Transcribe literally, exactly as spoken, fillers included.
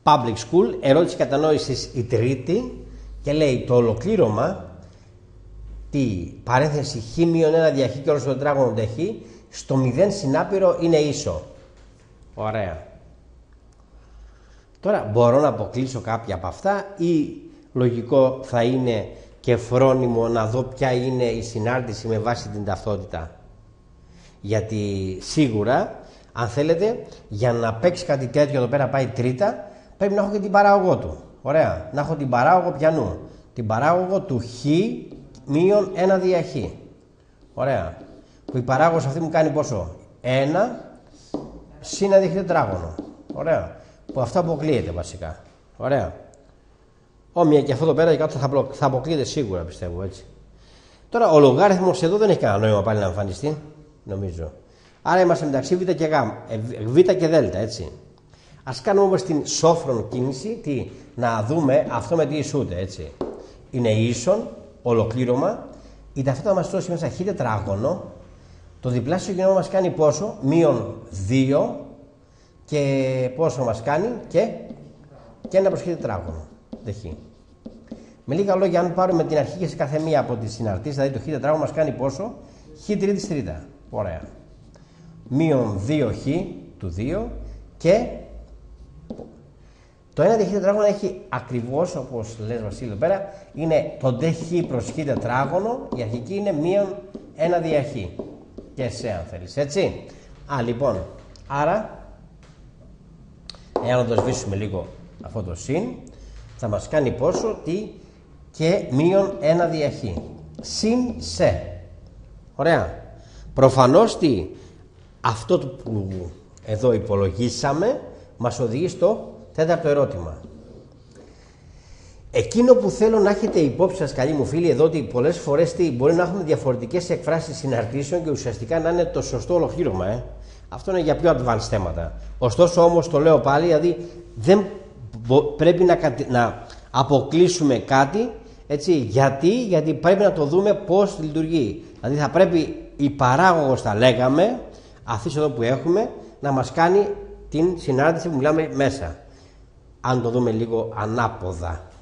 Public School, ερώτηση κατανόησης η τρίτη, και λέει το ολοκλήρωμα, τι, παρένθεση χ μείον ένα δια χ και όλο το τετράγωνο ντε χ, στο μηδέν συνάπειρο είναι ίσο. Ωραία. Τώρα μπορώ να αποκλείσω κάποια από αυτά ή λογικό θα είναι και φρόνιμο να δω ποια είναι η συνάρτηση με βάση την ταυτότητα. Γιατί σίγουρα, αν θέλετε, για να παίξει κάτι τέτοιο εδώ πέρα πάει τρίτα, πρέπει να έχω και την παράγωγό του. Ωραία. Να έχω την παράγωγο πιανού. Την παράγωγο του χ μείον ένα δια χ. Ωραία. Που η παράγωγος αυτή μου κάνει πόσο? ένα συν ένα δια χ τετράγωνο. Ωραία. Που αυτό αποκλείεται βασικά. Ωραία. Όμοια και αυτό εδώ πέρα και κάτω θα, θα αποκλείεται σίγουρα, πιστεύω, έτσι. Τώρα ο λογάριθμος εδώ δεν έχει κανένα νόημα πάλι να εμφανιστεί, νομίζω. Άρα είμαστε μεταξύ β και γ, β και δ, έτσι. Ας κάνουμε όμως την σόφρον κίνηση, τι, να δούμε αυτό με τι ισούται, έτσι. Είναι ίσον, ολοκλήρωμα, η ταυτότητα μας δώσει μέσα χ τετράγωνο, το διπλάσιο κοινό μας κάνει πόσο? Μείον δύο, και πόσο μας κάνει? Και, και ένα προς χ τετράγωνο. Χ. Με λίγα λόγια, αν πάρουμε την αρχή και σε κάθε μία από τις συναρτήσεις, δηλαδή το χ τετράγωνο μας κάνει πόσο? Χ τρίτης τρίτα. Ωραία. Μείον δύο χ του δύο και το ένα δια χ τετράγωνο έχει ακριβώς, όπως λες Βασίλη εδώ πέρα, είναι το ντε χ προς χ τετράγωνο, η αρχική είναι μείον ένα δια χ. Και σε αν θέλεις, έτσι. Α, λοιπόν, άρα, εάν να το σβήσουμε λίγο αυτό το συν, θα μας κάνει πόσο? Τι, και μείον ένα δια χ. Συν σε. Ωραία. Προφανώς τι, αυτό που εδώ υπολογίσαμε μας οδηγεί στο τέταρτο ερώτημα. Εκείνο που θέλω να έχετε υπόψη σας, καλοί μου φίλοι, εδώ ότι πολλές φορές τι, μπορεί να έχουμε διαφορετικές εκφράσεις συναρτήσεων και ουσιαστικά να είναι το σωστό ολοκλήρωμα. Ε. Αυτό είναι για πιο advanced θέματα. Ωστόσο όμως το λέω πάλι, δηλαδή δεν πρέπει να, να αποκλείσουμε κάτι, έτσι, γιατί, γιατί πρέπει να το δούμε πώς λειτουργεί. Δηλαδή θα πρέπει η παράγωγος, θα λέγαμε, αυτή εδώ που έχουμε, να μας κάνει την συνάρτηση που μιλάμε μέσα. Αν το δούμε λίγο ανάποδα.